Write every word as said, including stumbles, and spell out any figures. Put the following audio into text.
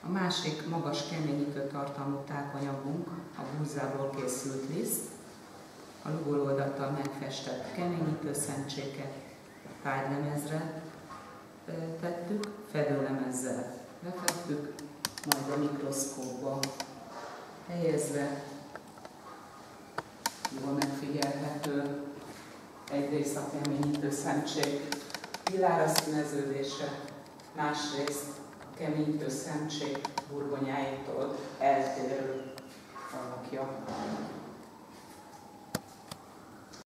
A másik magas keményítő tartalmú tápanyagunk a búzából készült liszt, a lugolódattal megfestett keményítő szemcséket tárgylemezre tettük, fedőlemezzel lefettük, majd a mikroszkópba helyezve jól megfigyelhető egyrészt a keményítő szemcsék vilára színeződése, másrészt a keményítő szemcsék burgonyáitól eltérő alakja.